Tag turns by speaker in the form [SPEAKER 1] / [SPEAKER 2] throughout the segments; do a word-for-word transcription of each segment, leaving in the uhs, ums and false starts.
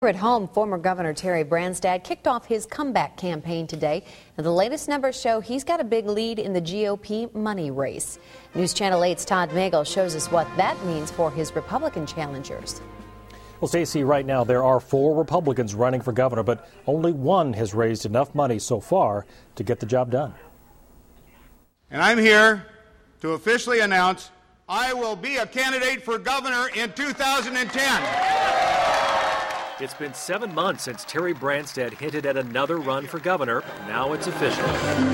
[SPEAKER 1] At home, former Governor Terry Branstad kicked off his comeback campaign today, and the latest numbers show he's got a big lead in the G O P money race. News Channel eight's Todd Magel shows us what that means for his Republican challengers.
[SPEAKER 2] Well, Stacey, right now there are four Republicans running for governor, but only one has raised enough money so far to get the job done.
[SPEAKER 3] And I'm here to officially announce I will be a candidate for governor in two thousand ten.
[SPEAKER 4] It's been seven months since Terry Branstad hinted at another run for governor. Now it's official.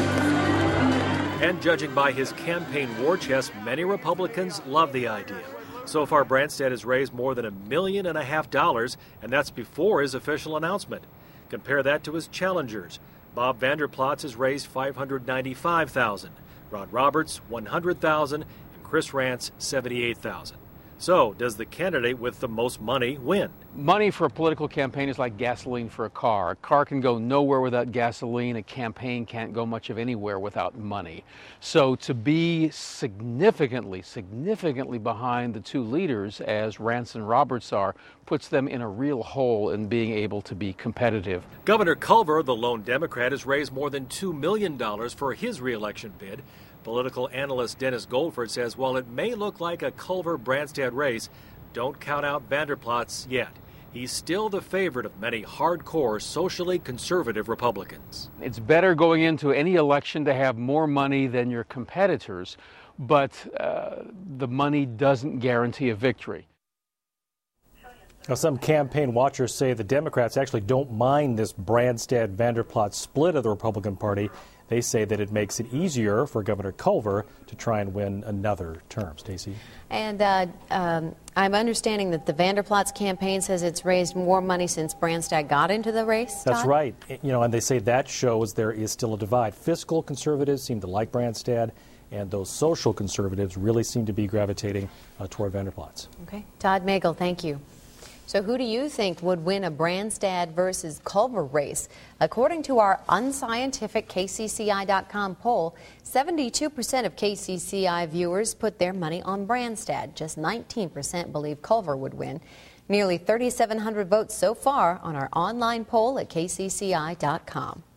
[SPEAKER 4] And judging by his campaign war chest, many Republicans love the idea. So far, Branstad has raised more than a million and a half dollars, and that's before his official announcement. Compare that to his challengers. Bob Vanderplots has raised five hundred ninety-five thousand dollars, Rod Roberts one hundred thousand dollars, and Chris Rance seventy-eight thousand dollars. So, does the candidate with the most money win?
[SPEAKER 5] Money for a political campaign is like gasoline for a car. A car can go nowhere without gasoline. A campaign can't go much of anywhere without money. So to be significantly, significantly behind the two leaders, as Rance and Roberts are, puts them in a real hole in being able to be competitive.
[SPEAKER 4] Governor Culver, the lone Democrat, has raised more than two million dollars for his reelection bid. Political analyst Dennis Goldford says while it may look like a Culver-Branstad race, don't count out Vanderplots yet. He's still the favorite of many hardcore, socially conservative Republicans.
[SPEAKER 5] It's better going into any election to have more money than your competitors, but uh, the money doesn't guarantee a victory.
[SPEAKER 2] Now, some campaign watchers say the Democrats actually don't mind this Branstad-Vanderplots split of the Republican Party. They say that it makes it easier for Governor Culver to try and win another term. Stacey?
[SPEAKER 1] And uh, um, I'm understanding that the Vanderplots campaign says it's raised more money since Branstad got into the race.
[SPEAKER 2] That's
[SPEAKER 1] Todd?
[SPEAKER 2] right. You know, and they say that shows there is still a divide. Fiscal conservatives seem to like Branstad, and those social conservatives really seem to be gravitating uh, toward Vanderplots.
[SPEAKER 1] Okay. Todd Magel, thank you. So who do you think would win a Branstad versus Culver race? According to our unscientific K C C I dot com poll, seventy-two percent of K C C I viewers put their money on Branstad. Just nineteen percent believe Culver would win. Nearly thirty-seven hundred votes so far on our online poll at K C C I dot com.